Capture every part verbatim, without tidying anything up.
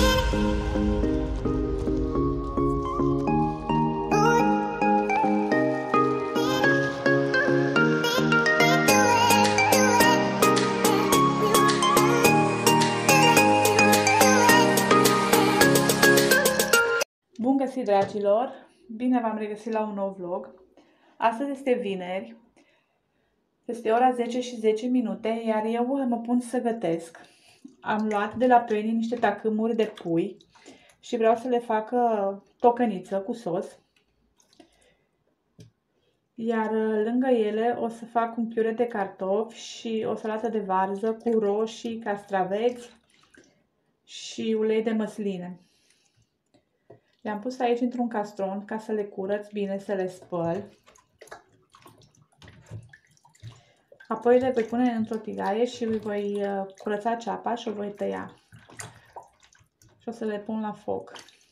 Bun găsit, dragilor! Bine v-am regăsit la un nou vlog. Astăzi este vineri, este ora zece și zece minute, iar eu mă pun să gătesc. Am luat de la Penny niște tacâmuri de pui și vreau să le fac tocăniță cu sos. Iar lângă ele o să fac un piure de cartofi și o salată de varză cu roșii, castraveți și ulei de măsline. Le-am pus aici într-un castron ca să le curăț bine, să le spăl. Apoi le voi pune într-o tigaie și îi voi curăța ceapa și o voi tăia. Și o să le pun la foc.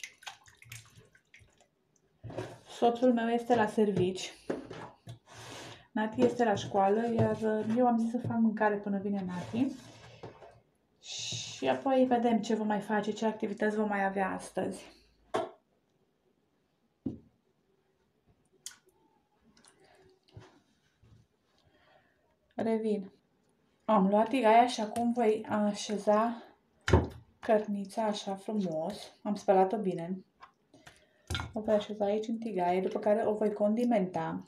Soțul meu este la servici. Nati este la școală, iar eu am zis să fac mâncare până vine Nati. Și apoi vedem ce vom mai face, ce activități vom mai avea astăzi. Revin. Am luat tigaia și acum voi așeza cărnița așa frumos. Am spălat-o bine. O voi așeza aici în tigaie, după care o voi condimenta.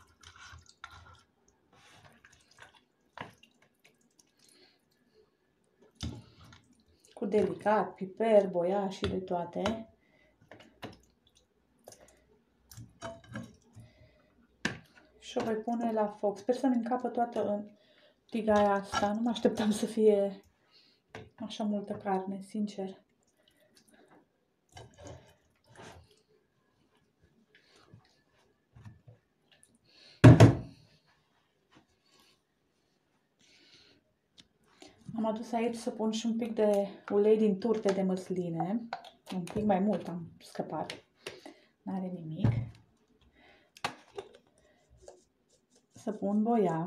Cu delicat, piper, boiaș și de toate. Și o voi pune la foc. Sper să-mi încapă toată în tigaia asta. Nu mă așteptam să fie așa multă carne, sincer. Am adus aici să pun și un pic de ulei din turte de măsline. Un pic mai mult am scăpat. N-are nimic. Să pun boia.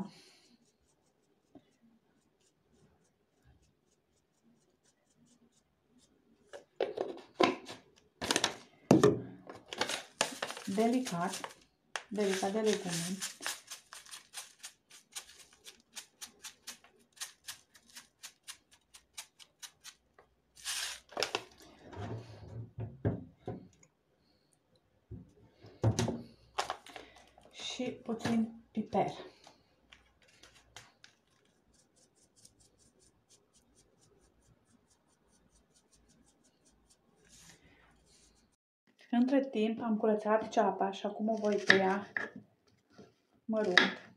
Delicat. Delicat de legume. Și puțin piper. Între timp am curățat ceapa și acum o voi tăia mărunt.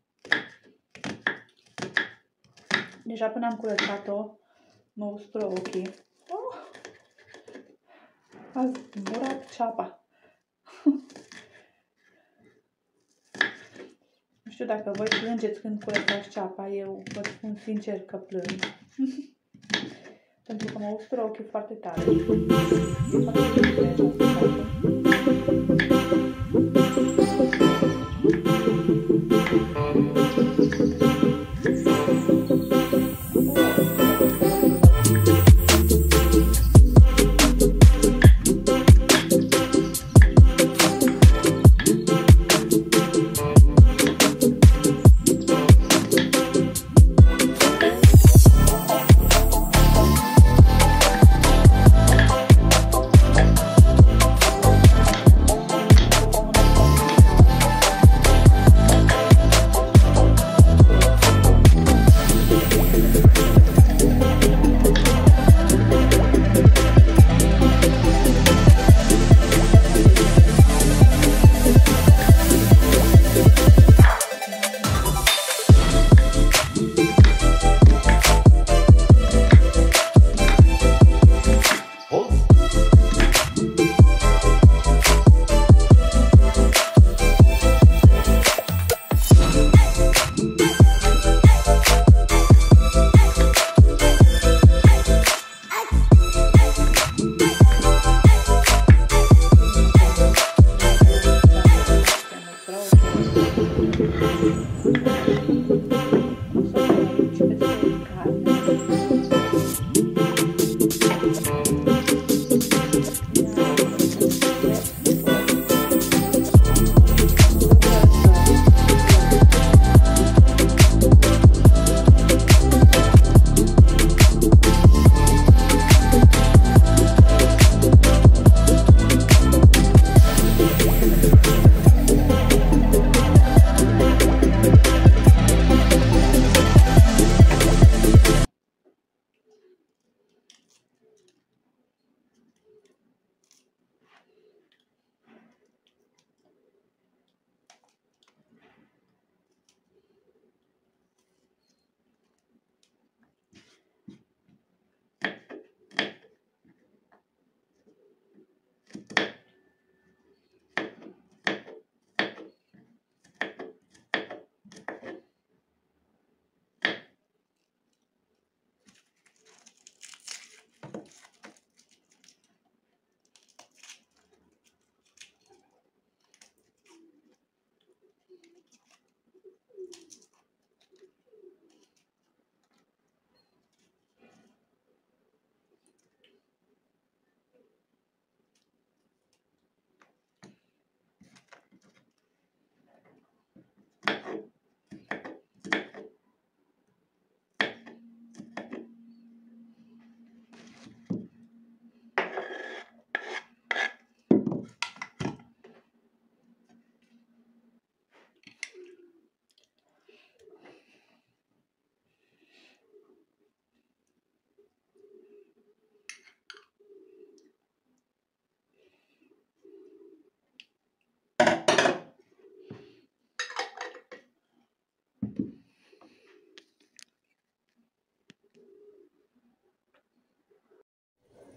Deja până am curățat-o, mă ustură ochii. Oh! A zburat ceapa. Nu știu dacă voi plângeți când curățați ceapa, eu vă spun sincer că plâng. Pentru că mă ustură ochii foarte tare. E foarte bine.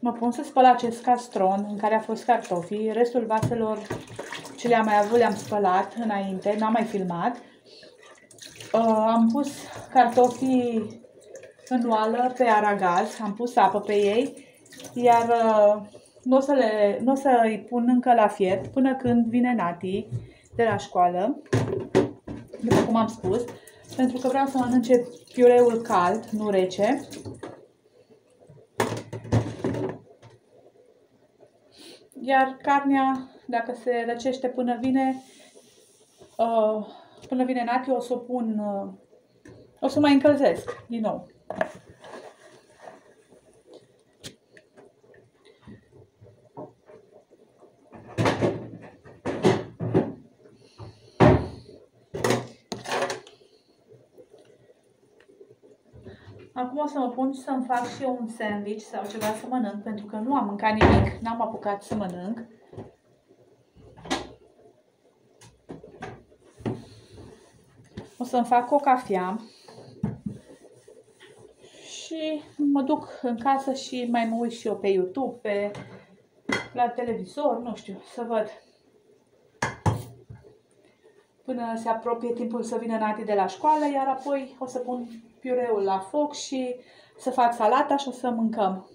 mă pun să spăl acest castron în care a fost cartofii. Restul vaselor ce le-am mai avut le-am spălat înainte, n-am mai filmat. Uh, am pus cartofii în oală pe aragaz, am pus apă pe ei, iar uh, nu o să le, nu o să îi pun încă la fiert până când vine Nati de la școală, după cum am spus, pentru că vreau să mănânce piureul cald, nu rece. Iar carnea, dacă se răcește până vine, uh, până vine Nati, o să o pun, uh, o să mai încălzesc din nou. Acum o să mă pun să-mi fac și eu un sandwich sau ceva să mănânc, pentru că nu am mâncat nimic, n-am apucat să mănânc. O să-mi fac o cafea și mă duc în casă și mai mă uit și eu pe YouTube, pe, la televizor, nu știu, să văd. Până se apropie timpul să vină Nati de la școală, iar apoi o să pun piureul la foc și să fac salata și o să mâncăm.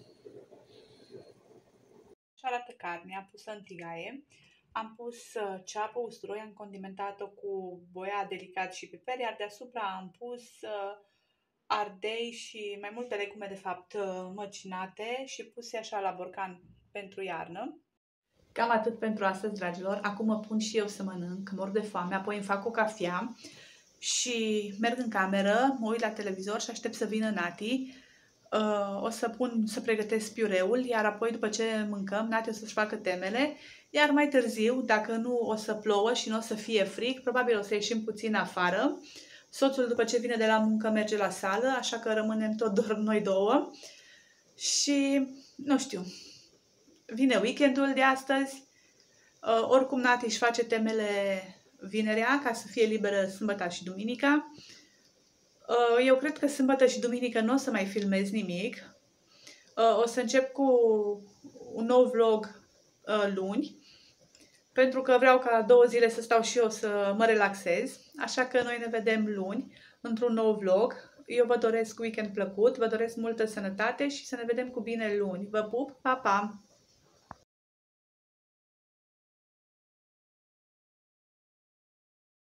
Și arată carnea pusă în tigaie. Am pus ceapă, usturoi, am condimentat-o cu boia delicat și piper, iar deasupra am pus ardei și mai multe legume, de fapt, măcinate și puse așa la borcan pentru iarnă. Cam atât pentru astăzi, dragilor. Acum mă pun și eu să mănânc, mor de foame, apoi îmi fac o cafea și merg în cameră, mă uit la televizor și aștept să vină Nati. Uh, o să pun să pregătesc piureul, iar apoi după ce mâncăm, Nati o să-și facă temele, iar mai târziu, dacă nu o să plouă și nu o să fie frig, probabil o să ieșim puțin afară. Soțul după ce vine de la muncă merge la sală, așa că rămânem tot doar noi două. Și, nu știu, vine weekendul de astăzi, uh, oricum Nati își face temele vinerea ca să fie liberă sâmbătă și duminica. Uh, eu cred că sâmbătă și duminică nu o să mai filmez nimic. Uh, o să încep cu un nou vlog uh, luni, pentru că vreau ca două zile să stau și eu să mă relaxez. Așa că noi ne vedem luni într-un nou vlog. Eu vă doresc weekend plăcut, vă doresc multă sănătate și să ne vedem cu bine luni. Vă pup, pa, pa!